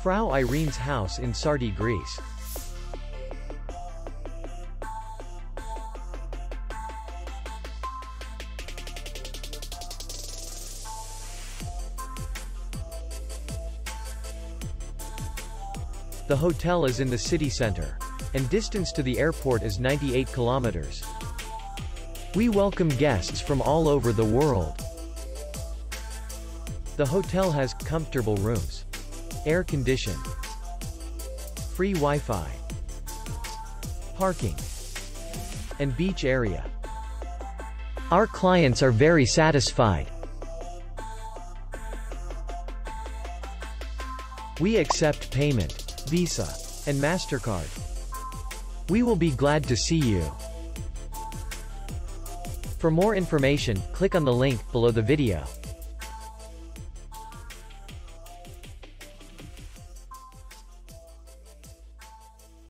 Frau Irenes House in Sarti, Greece. The hotel is in the city center, and distance to the airport is 98 kilometers. We welcome guests from all over the world. The hotel has comfortable rooms, air condition, free Wi-Fi, parking, and beach area. Our clients are very satisfied. We accept payment, Visa, and MasterCard. We will be glad to see you. For more information, click on the link below the video.